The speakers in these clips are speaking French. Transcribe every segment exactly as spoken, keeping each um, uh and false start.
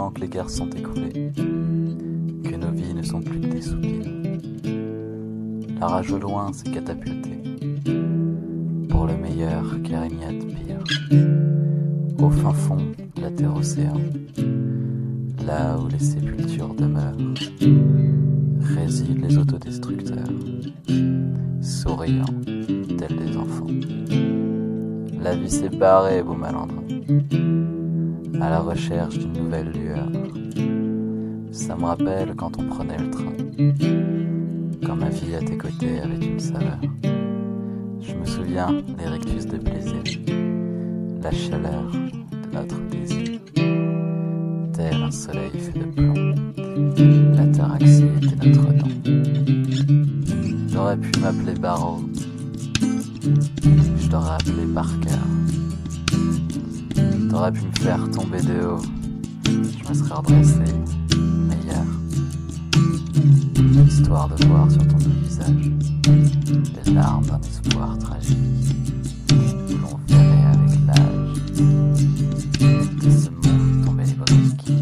maintenant que les guerres sont écoulées, que nos vies ne sont plus que des soupirs. La rage au loin s'est catapultée, pour le meilleur car il n'y a de pire. Au fin fond de la terre océan, là où les sépultures demeurent, résident les autodestructeurs, souriant tels des enfants. La vie s'est barrée, vous malandrins, à la recherche d'une nouvelle lueur. Ça me rappelle quand on prenait le train, quand ma vie à tes côtés avait une saveur. Je me souviens des rictus de plaisir, la chaleur de notre désir. Tel un soleil fait de plomb, l'ataraxie était notre dent. J'aurais pu m'appeler Barreau, je t'aurais appelé Parker. T'aurais pu me faire tomber de haut, je me serais redressé, meilleur. Histoire de voir sur ton beau visage les larmes d'un espoir tragique, où l'on verrait avec l'âge de ce monde tomber les briques.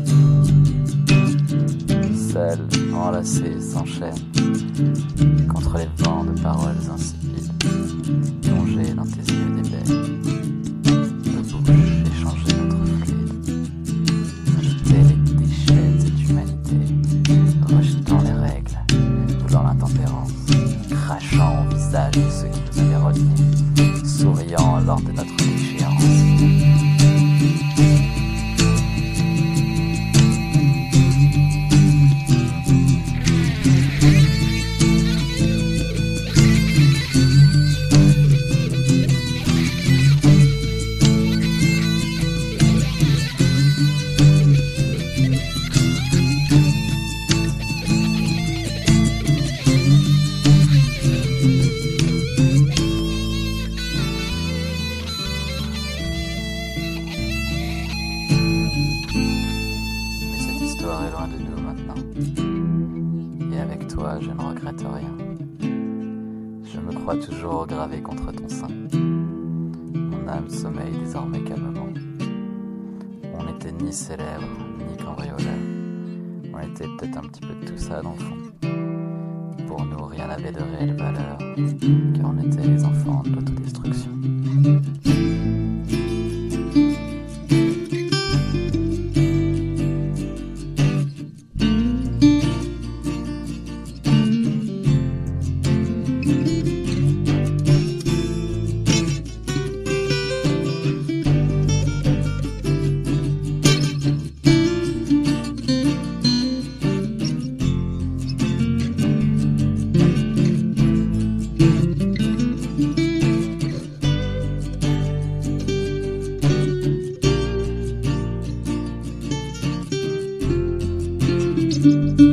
Seul, enlacé, s'enchaîne contre les vents de paroles insipides, plongé dans tes yeux d'ébène. Crachant au visage de ceux qui nous avaient reniés, souriant lors de notre déchéance. L'histoire est loin de nous maintenant, et avec toi je ne regrette rien. Je me crois toujours gravé contre ton sein, mon âme sommeille désormais calmement. On n'était ni célèbre, ni cambrioleur, on était peut-être un petit peu de tout ça dans le fond. Pour nous rien n'avait de réelle valeur, car on était les enfants de l'autodestruction. Thank you.